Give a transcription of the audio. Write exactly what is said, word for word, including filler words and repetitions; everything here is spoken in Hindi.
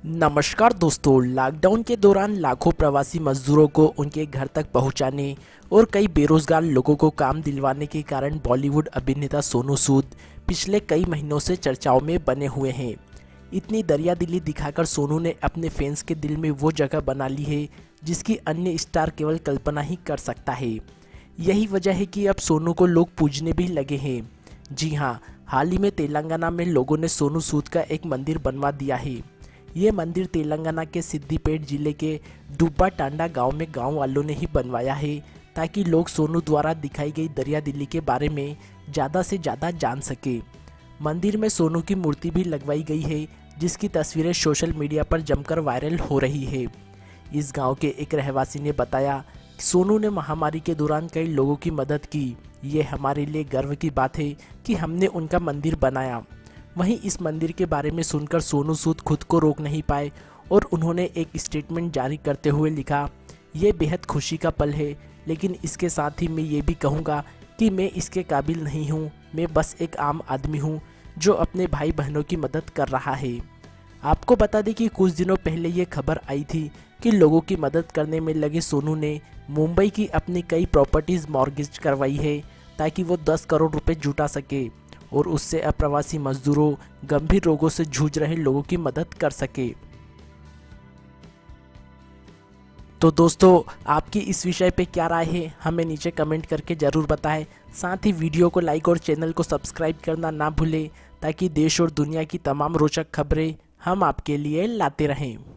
नमस्कार दोस्तों, लॉकडाउन के दौरान लाखों प्रवासी मजदूरों को उनके घर तक पहुंचाने और कई बेरोजगार लोगों को काम दिलवाने के कारण बॉलीवुड अभिनेता सोनू सूद पिछले कई महीनों से चर्चाओं में बने हुए हैं। इतनी दरियादिली दिखाकर सोनू ने अपने फैंस के दिल में वो जगह बना ली है जिसकी अन्य स्टार केवल कल्पना ही कर सकता है। यही वजह है कि अब सोनू को लोग पूजने भी लगे हैं। जी हाँ, हाल ही में तेलंगाना में लोगों ने सोनू सूद का एक मंदिर बनवा दिया है। ये मंदिर तेलंगाना के सिद्दीपेट जिले के डुब्बा टांडा गांव में गांव वालों ने ही बनवाया है ताकि लोग सोनू द्वारा दिखाई गई दरियादिली के बारे में ज़्यादा से ज़्यादा जान सके। मंदिर में सोनू की मूर्ति भी लगवाई गई है जिसकी तस्वीरें सोशल मीडिया पर जमकर वायरल हो रही है। इस गांव के एक रहवासी ने बताया कि सोनू ने महामारी के दौरान कई लोगों की मदद की। ये हमारे लिए गर्व की बात है कि हमने उनका मंदिर बनाया। वहीं इस मंदिर के बारे में सुनकर सोनू सूद खुद को रोक नहीं पाए और उन्होंने एक स्टेटमेंट जारी करते हुए लिखा, ये बेहद खुशी का पल है, लेकिन इसके साथ ही मैं ये भी कहूँगा कि मैं इसके काबिल नहीं हूँ। मैं बस एक आम आदमी हूँ जो अपने भाई बहनों की मदद कर रहा है। आपको बता दें कि कुछ दिनों पहले ये खबर आई थी कि लोगों की मदद करने में लगे सोनू ने मुंबई की अपनी कई प्रॉपर्टीज़ मॉर्गेज करवाई है ताकि वो दस करोड़ रुपए जुटा सके और उससे अप्रवासी मजदूरों, गंभीर रोगों से जूझ रहे लोगों की मदद कर सके। तो दोस्तों, आपकी इस विषय पे क्या राय है, हमें नीचे कमेंट करके ज़रूर बताएं। साथ ही वीडियो को लाइक और चैनल को सब्सक्राइब करना ना भूलें ताकि देश और दुनिया की तमाम रोचक खबरें हम आपके लिए लाते रहें।